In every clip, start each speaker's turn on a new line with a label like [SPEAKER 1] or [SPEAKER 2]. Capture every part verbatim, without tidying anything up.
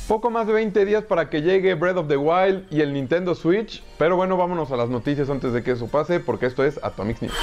[SPEAKER 1] Poco más de veinte días para que llegue Breath of the Wild y el Nintendo Switch, pero bueno, vámonos a las noticias antes de que eso pase, porque esto es Atomics News.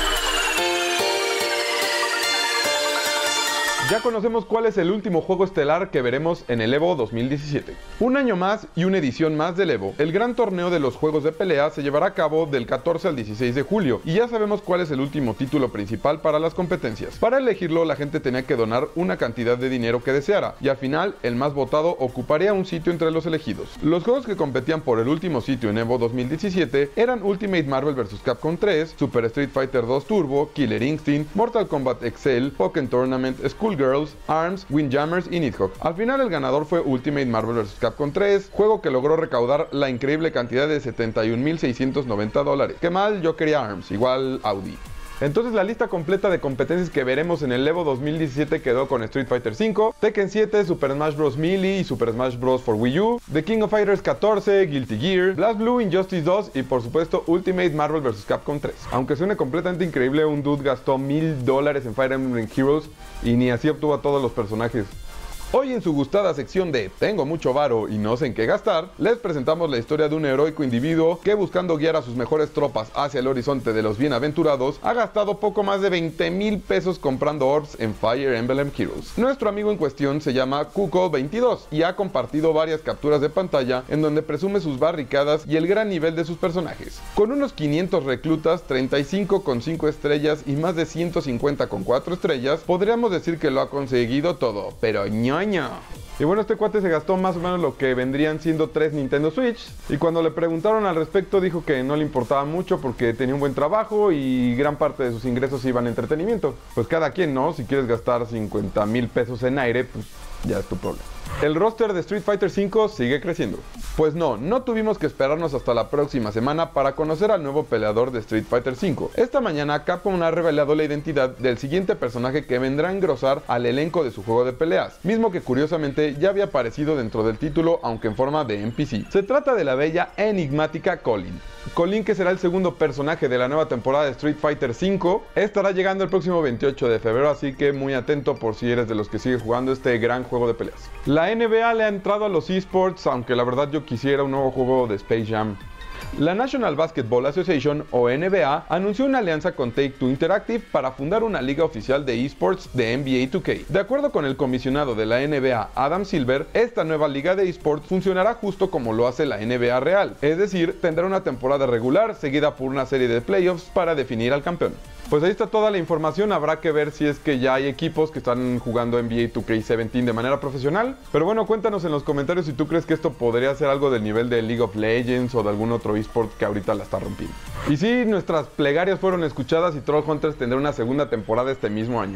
[SPEAKER 1] Ya conocemos cuál es el último juego estelar que veremos en el Evo dos mil diecisiete. Un año más y una edición más del Evo. El gran torneo de los juegos de pelea se llevará a cabo del catorce al dieciséis de julio y ya sabemos cuál es el último título principal para las competencias. Para elegirlo, la gente tenía que donar una cantidad de dinero que deseara y al final el más votado ocuparía un sitio entre los elegidos. Los juegos que competían por el último sitio en Evo dos mil diecisiete eran Ultimate Marvel versus. Capcom tres, Super Street Fighter dos Turbo, Killer Instinct, Mortal Kombat X L, Pokémon Tournament, Skullgirls, ARMS, Windjammers y Nidhogg. Al final el ganador fue Ultimate Marvel versus. Capcom tres, juego que logró recaudar la increíble cantidad de setenta y un mil seiscientos noventa dólares. Qué mal, yo quería ARMS, igual Audi. Entonces la lista completa de competencias que veremos en el Evo dos mil diecisiete quedó con Street Fighter cinco, Tekken siete, Super Smash Bros. Melee y Super Smash Bros. For Wii U, The King of Fighters catorce, Guilty Gear, BlazBlue, Injustice dos y por supuesto Ultimate Marvel versus. Capcom tres. Aunque suene completamente increíble, un dude gastó mil dólares en Fire Emblem Heroes y ni así obtuvo a todos los personajes. Hoy en su gustada sección de Tengo mucho varo y no sé en qué gastar, les presentamos la historia de un heroico individuo que, buscando guiar a sus mejores tropas hacia el horizonte de los bienaventurados, ha gastado poco más de veinte mil pesos comprando orbs en Fire Emblem Heroes. Nuestro amigo en cuestión se llama Kuko veintidós y ha compartido varias capturas de pantalla en donde presume sus barricadas y el gran nivel de sus personajes. Con unos quinientos reclutas, treinta y cinco con cinco estrellas y más de ciento cincuenta con cuatro estrellas, podríamos decir que lo ha conseguido todo, pero ñoño. Y bueno, este cuate se gastó más o menos lo que vendrían siendo tres Nintendo Switch, y cuando le preguntaron al respecto dijo que no le importaba mucho porque tenía un buen trabajo y gran parte de sus ingresos iban a entretenimiento. Pues cada quien, ¿no? Si quieres gastar cincuenta mil pesos en aire, pues ya es tu problema. El roster de Street Fighter cinco sigue creciendo. Pues no, no tuvimos que esperarnos hasta la próxima semana para conocer al nuevo peleador de Street Fighter cinco. Esta mañana Capcom ha revelado la identidad del siguiente personaje que vendrá a engrosar al elenco de su juego de peleas, mismo que curiosamente ya había aparecido dentro del título, aunque en forma de N P C. Se trata de la bella e enigmática Colin. Colin, que será el segundo personaje de la nueva temporada de Street Fighter cinco, estará llegando el próximo veintiocho de febrero, así que muy atento por si eres de los que sigue jugando este gran juego de peleas. La N B A le ha entrado a los eSports, aunque la verdad yo quisiera un nuevo juego de Space Jam. La National Basketball Association, o N B A, anunció una alianza con Take-Two Interactive para fundar una liga oficial de eSports de N B A dos K. De acuerdo con el comisionado de la N B A, Adam Silver, esta nueva liga de eSports funcionará justo como lo hace la N B A real, es decir, tendrá una temporada regular seguida por una serie de playoffs para definir al campeón. Pues ahí está toda la información, habrá que ver si es que ya hay equipos que están jugando N B A dos K diecisiete de manera profesional. Pero bueno, cuéntanos en los comentarios si tú crees que esto podría ser algo del nivel de League of Legends o de algún otro eSport que ahorita la está rompiendo. Y sí, nuestras plegarias fueron escuchadas y Trollhunters tendrá una segunda temporada este mismo año.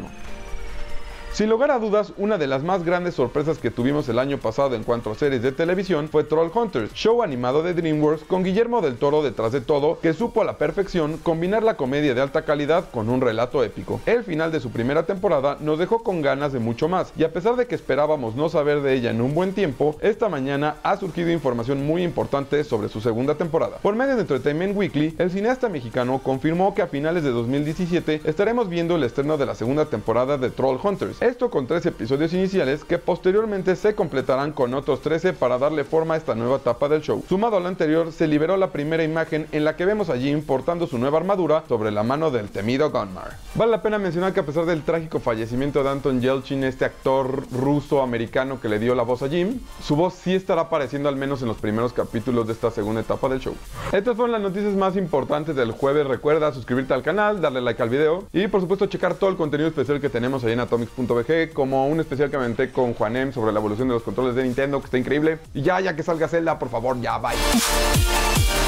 [SPEAKER 1] Sin lugar a dudas, una de las más grandes sorpresas que tuvimos el año pasado en cuanto a series de televisión fue Trollhunters, show animado de DreamWorks con Guillermo del Toro detrás de todo, que supo a la perfección combinar la comedia de alta calidad con un relato épico. El final de su primera temporada nos dejó con ganas de mucho más, y a pesar de que esperábamos no saber de ella en un buen tiempo, esta mañana ha surgido información muy importante sobre su segunda temporada. Por medio de Entertainment Weekly, el cineasta mexicano confirmó que a finales de dos mil diecisiete estaremos viendo el estreno de la segunda temporada de Trollhunters. Esto con tres episodios iniciales que posteriormente se completarán con otros trece para darle forma a esta nueva etapa del show. Sumado a lo anterior, se liberó la primera imagen en la que vemos a Jim portando su nueva armadura sobre la mano del temido Gunmar. Vale la pena mencionar que a pesar del trágico fallecimiento de Anton Yelchin, este actor ruso-americano que le dio la voz a Jim, su voz sí estará apareciendo al menos en los primeros capítulos de esta segunda etapa del show. Estas fueron las noticias más importantes del jueves. Recuerda suscribirte al canal, darle like al video y por supuesto checar todo el contenido especial que tenemos ahí en atomics punto b g, como un especial que me aventé con Juanem sobre la evolución de los controles de Nintendo, que está increíble. Y ya, ya que salga Zelda, por favor, ya, bye.